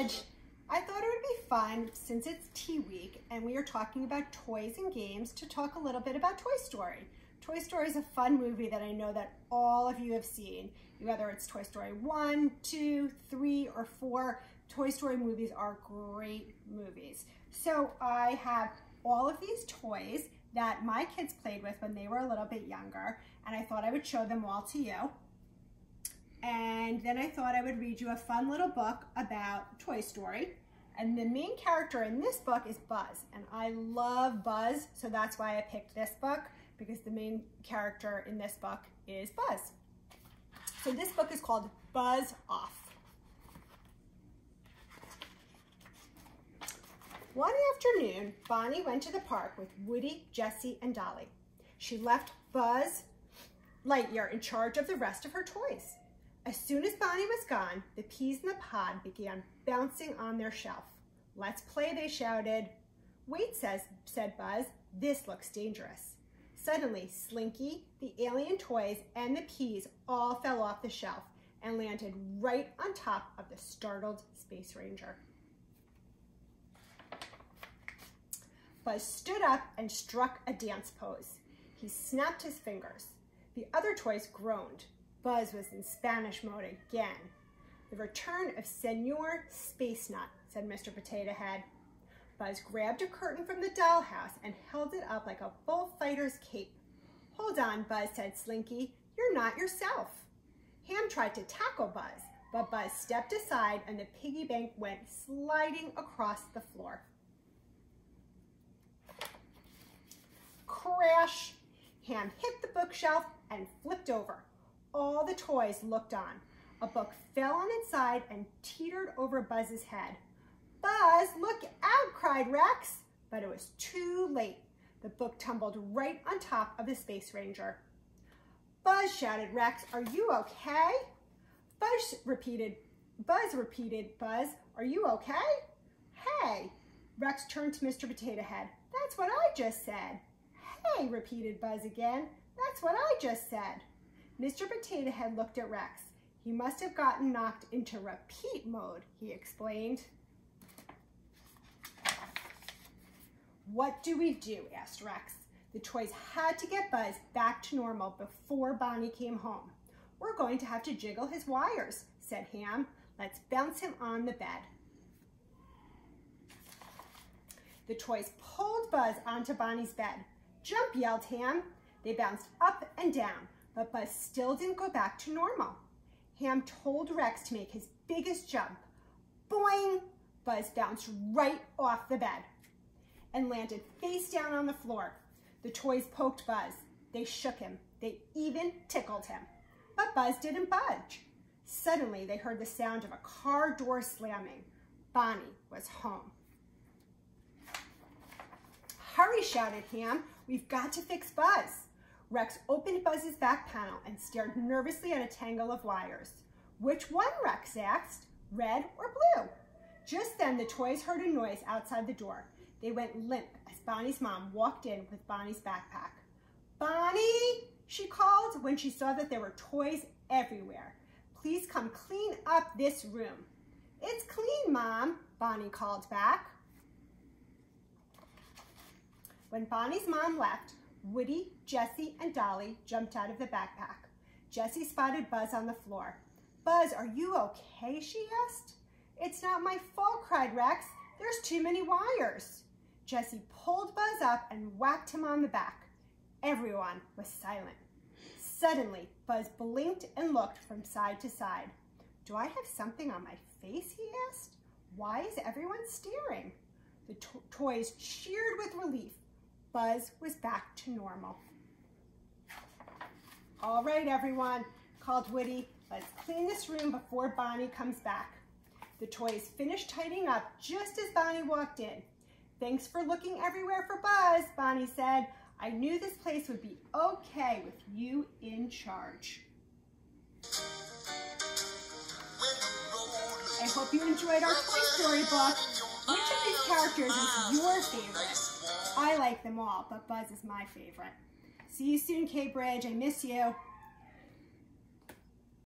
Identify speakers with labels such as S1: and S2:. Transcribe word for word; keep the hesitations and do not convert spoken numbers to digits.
S1: Bridge. I thought it would be fun, since it's Tea Week and we are talking about toys and games, to talk a little bit about Toy Story. Toy Story is a fun movie that I know that all of you have seen. Whether it's Toy Story one, two, three, or four, Toy Story movies are great movies. So I have all of these toys that my kids played with when they were a little bit younger, and I thought I would show them all to you. And then I thought I would read you a fun little book about Toy Story. And the main character in this book is Buzz, and I love Buzz, so that's why I picked this book, because the main character in this book is Buzz. So this book is called Buzz Off. One afternoon, Bonnie went to the park with Woody, Jessie, and Dolly. She left Buzz Lightyear in charge of the rest of her toys. As soon as Bonnie was gone, the peas in the pod began bouncing on their shelf. "Let's play," they shouted. "Wait," says, said Buzz, "this looks dangerous." Suddenly, Slinky, the alien toys, and the peas all fell off the shelf and landed right on top of the startled Space Ranger. Buzz stood up and struck a dance pose. He snapped his fingers. The other toys groaned. Buzz was in Spanish mode again. "The return of Senor Space Nut," said Mister Potato Head. Buzz grabbed a curtain from the dollhouse and held it up like a bullfighter's cape. "Hold on, Buzz," said Slinky. "You're not yourself." Ham tried to tackle Buzz, but Buzz stepped aside and the piggy bank went sliding across the floor. Crash! Ham hit the bookshelf and flipped over. All the toys looked on. A book fell on its side and teetered over Buzz's head. "Buzz, look out!" cried Rex. But it was too late. The book tumbled right on top of the Space Ranger. "Buzz," shouted Rex, "are you okay?" Buzz repeated, Buzz repeated, "Buzz, are you okay?" "Hey!" Rex turned to Mister Potato Head. "That's what I just said." "Hey!" repeated Buzz again. "That's what I just said." Mister Potato Head looked at Rex. "He must have gotten knocked into repeat mode," he explained. "What do we do?" asked Rex. The toys had to get Buzz back to normal before Bonnie came home. "We're going to have to jiggle his wires," said Ham. "Let's bounce him on the bed." The toys pulled Buzz onto Bonnie's bed. "Jump!" yelled Ham. They bounced up and down, but Buzz still didn't go back to normal. Ham told Rex to make his biggest jump. Boing! Buzz bounced right off the bed and landed face down on the floor. The toys poked Buzz. They shook him. They even tickled him. But Buzz didn't budge. Suddenly, they heard the sound of a car door slamming. Bonnie was home. "Hurry!" shouted Ham. "We've got to fix Buzz." Rex opened Buzz's back panel and stared nervously at a tangle of wires. "Which one?" Rex asked. "Red or blue?" Just then, the toys heard a noise outside the door. They went limp as Bonnie's mom walked in with Bonnie's backpack. "Bonnie!" she called when she saw that there were toys everywhere. "Please come clean up this room." "It's clean, Mom," Bonnie called back. When Bonnie's mom left, Woody, Jessie, and Dolly jumped out of the backpack. Jessie spotted Buzz on the floor. "Buzz, are you okay?" she asked. "It's not my fault," cried Rex. "There's too many wires." Jessie pulled Buzz up and whacked him on the back. Everyone was silent. Suddenly, Buzz blinked and looked from side to side. "Do I have something on my face?" he asked. "Why is everyone staring?" The to toys cheered with relief. Buzz was back to normal. "All right, everyone," called Woody. "Let's clean this room before Bonnie comes back." The toys finished tidying up just as Bonnie walked in. "Thanks for looking everywhere for Buzz," Bonnie said. "I knew this place would be okay with you in charge." I hope you enjoyed our Toy Story book. Which of these characters is your favorite? I like them all, but Buzz is my favorite. See you soon, K-Bridge. I miss you.